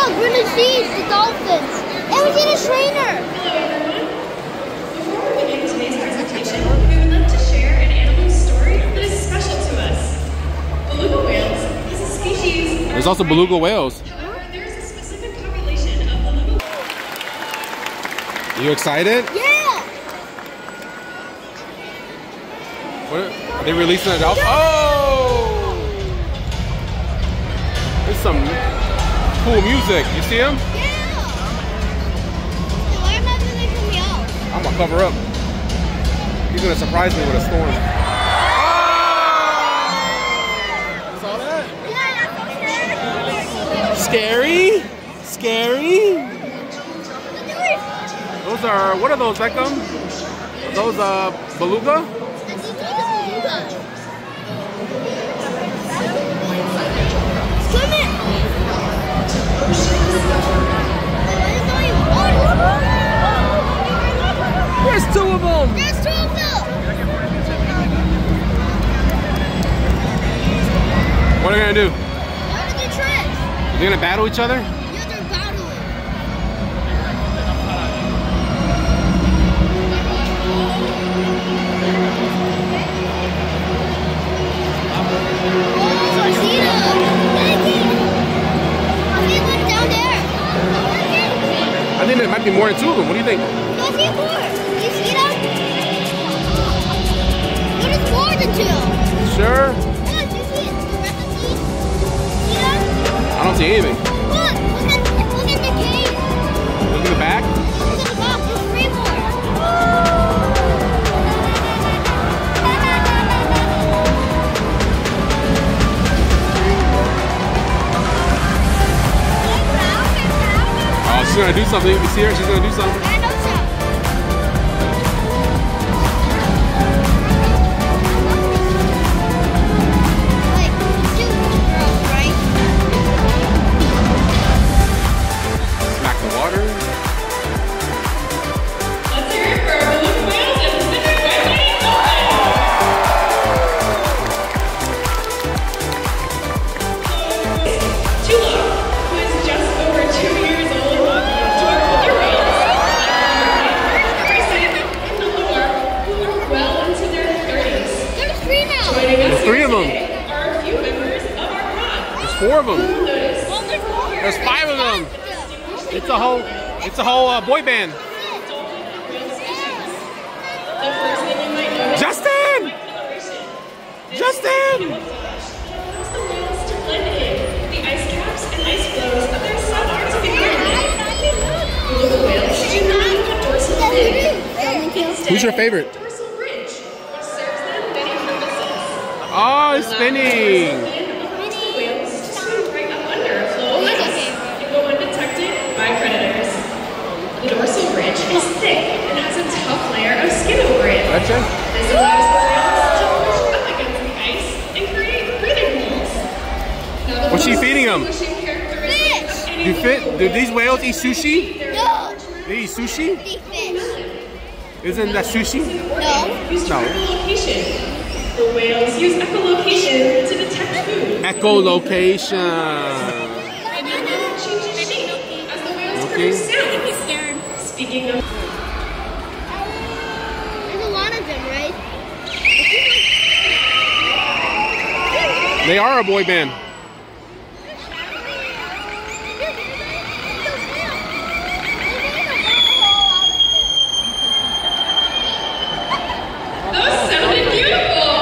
Look, we're gonna see the dolphins. And we see the trainer. Hello, everyone. Before we begin today's presentation, we would like to share an animal story that is special to us. Beluga whales is a species. There's also beluga whales. However, there is a specific population of beluga. You excited? Yeah. What are they releasing a dolphin? Oh! There's some cool music. You see him? Yeah. Why am I gonna me out? I'm gonna cover up. He's gonna surprise me with a storm. You saw that? Yeah, that's so Scary? Scary? Those are, what are those, Beckham? Are those beluga? There's two of them! There's two of them! What are they gonna do? They're gonna do tricks. Are they gonna battle each other? Yeah, they're battling. Oh, I see them. I see one down there. I think there might be more than two of them. What do you think? No, I see more. Do you see them? There's more than two. Sure? Look, do you see it? The rest of the teeth? See them? I don't see anything. Look in the cave. Look in the back. Look at the box. There's three more. Oh, she's gonna do something. You see her? She's gonna do something. I know so. Like, two girls, right? Smack the water. Let's hear it for our beluga whales and Pacific White-Bellied dolphins. Tula, who is just over 2 years old, to our older whales, Bryson and Laura, who are well into their 30s. There's three now. Joining us There's three here of them. today are a few members of our pod. There's four of them. Who noticed? Oh, there's more. There's five of them. It's a whole boy band. The first thing you might notice Justin! is coloration. Justin! Allows the whales to blend in the ice caps and ice flows of their subarctic environment. Beluga whales do not have a dorsal fin. Instead, Who's your favorite? dorsal ridge, which serves them many purposes. Oh, it's spinning. Allows the whales to swim right up under a flow of ice and go undetected by predators. The dorsal ridge is thick and has a tough layer of skin over it. Gotcha. This allows the whales to push up against the ice and create breathing holes. Now, the What's she most feeding 'em? distinguishing characteristic of any Do these whales eat sushi? No. They eat sushi? They fish. Isn't that sushi? No. use No. echolocation. The whales use echolocation to detect food. Echolocation. And their mouth changes shape as the whales Okay. produce sound. Speaking of There's a lot of them, right? They are a boy band. those sounded beautiful.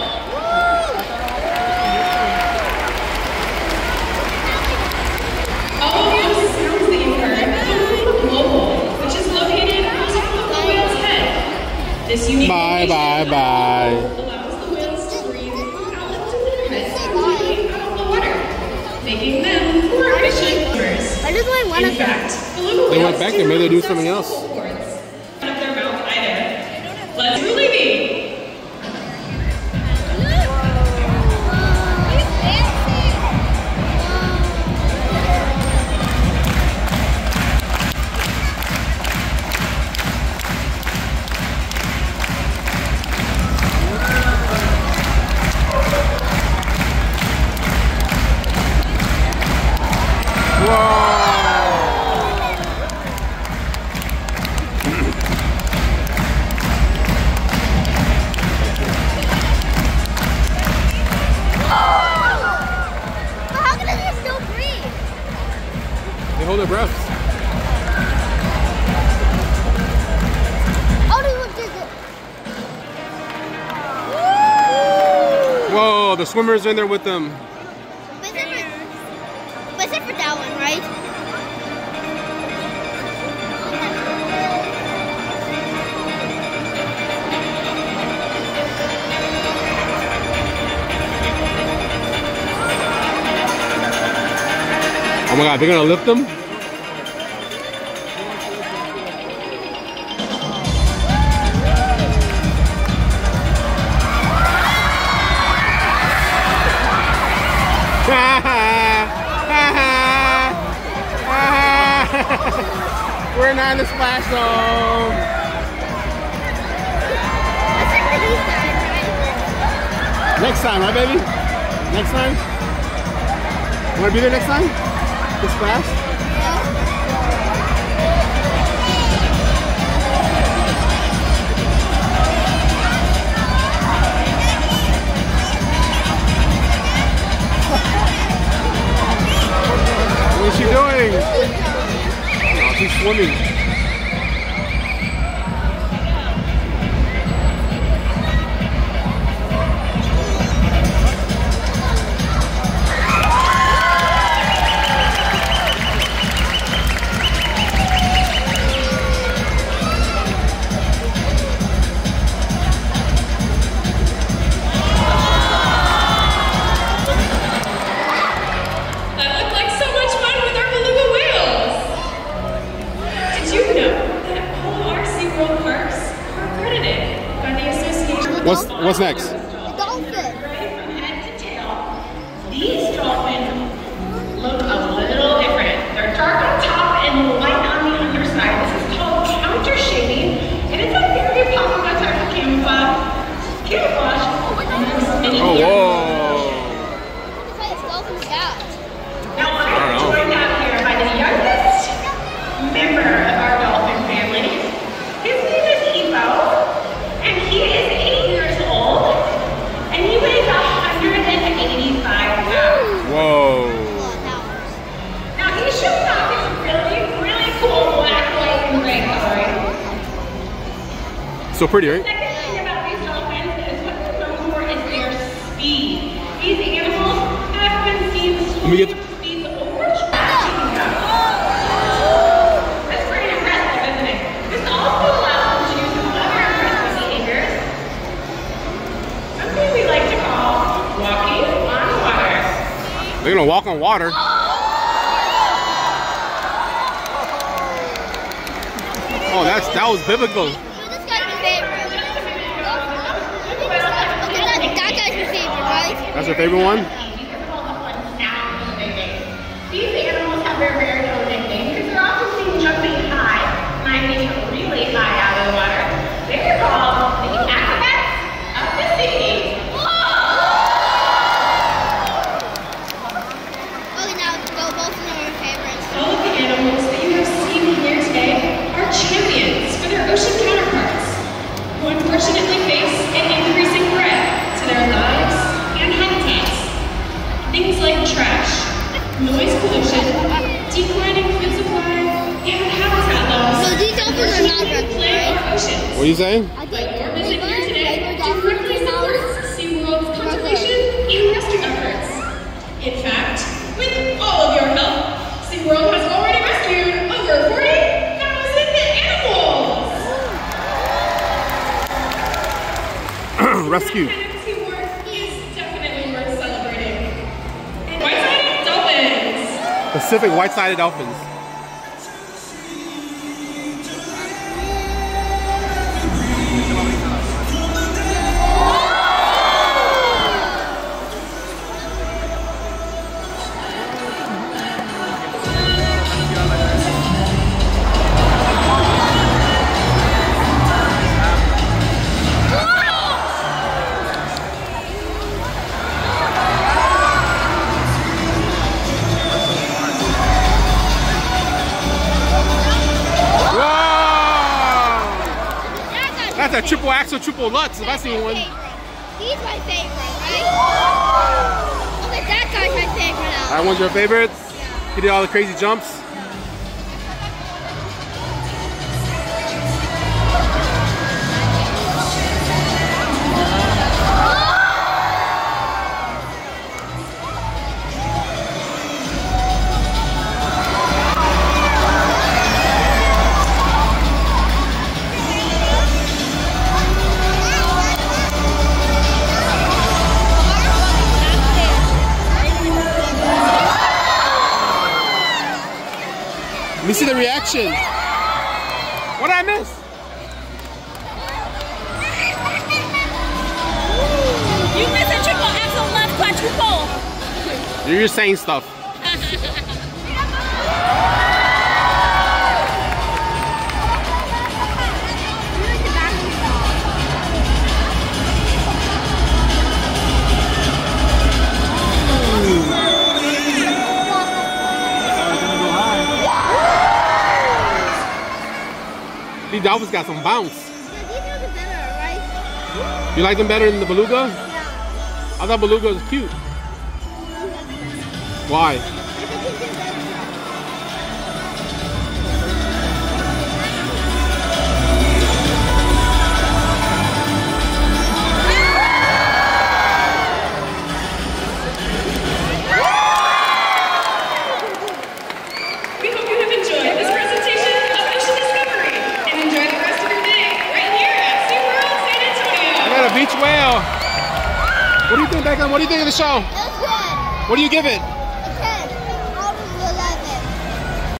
All of those sounds that you heard come from the blowhole, which is located on top of the whale's head. This unique Bye, location bye, of the bye. blowhole allows the whales to breathe out their heads completely out of the water, making them more efficient swimmers. I just want one In of them. fact, beluga They went whales back do there, maybe they do not something possess else. vocal cords out of their mouth either. Let's really be. Whoa! They hold their breath. Oh, they look good. Whoa, the swimmers are in there with them. Except for that one, right? Oh my God, they're gonna lift them? We're not in the splash zone. Next time, right, baby? Next time? You wanna be there next time? The splash? What is she doing? Oh, she's swimming. That looked like so much fun with our beluga whales. Did you know that all our SeaWorld parks are accredited by the Association? What's next? The dolphin. Right from head to tail. These dolphins look a little different. They're dark on top and light on the underside. This is called counter shading, and it's a very popular type of camouflage amongst many Oh, whoa. Now I'm joined out here by the youngest member of our dolphin family. His name is Evo, and he is 8 years old, and he weighs 185 pounds. Whoa. Now he's showing off his really, really cool black, white, and gray coloring. So pretty, The right? second thing about these dolphins is what they're known for is their speed. These animals have been seen Let me swimming get at speeds over 20 That's pretty impressive, isn't it? This also allows them to do some other impressive behaviors. Something we like to call walking on water. They're gonna walk on water. Oh, that was biblical. This guy's my favorite. Okay, that guy's my favorite, right? That's your favorite one? Because of all the fun sounds they make. These animals have their very own nickname because they're often seen jumping high, climbing really high out of the water. They are called the acrobats of the sea. Okay, now go both of them are my favorites. All of the animals that you have seen here today are champions for their ocean counterparts, who unfortunately face an increasing threat to their lives and habitats. Things like trash, noise pollution, declining food supply, and habitat loss. So these dolphins are not unfortunately regular, plague right? our oceans. What are you saying? I But think your visit here today regular directly dolphins are supports SeaWorld's conservation and rescue efforts. In fact, with all of your help, SeaWorld has already rescued over 40,000 animals! Rescue. This kind of teamwork is definitely worth celebrating. And white-sided dolphins! Pacific white-sided dolphins. That's a triple axle, triple Lutz if I seen one. He's my favorite, right? Okay, that guy's my favorite now. That one's your favorite? He did all the crazy jumps? Let me see the reaction. What did I miss? You missed a triple axel left quadruple. You're just saying stuff. These dolphins got some bounce. Yeah, these are the better, right? You like them better than the beluga? Yeah. I thought beluga was cute. Why? We hope you have enjoyed this presentation of Ocean Discovery and enjoy the rest of your day right here at SeaWorld San Antonio. I got a beach whale. What do you think, Beckham? What do you think of the show? That's good. What do you give it?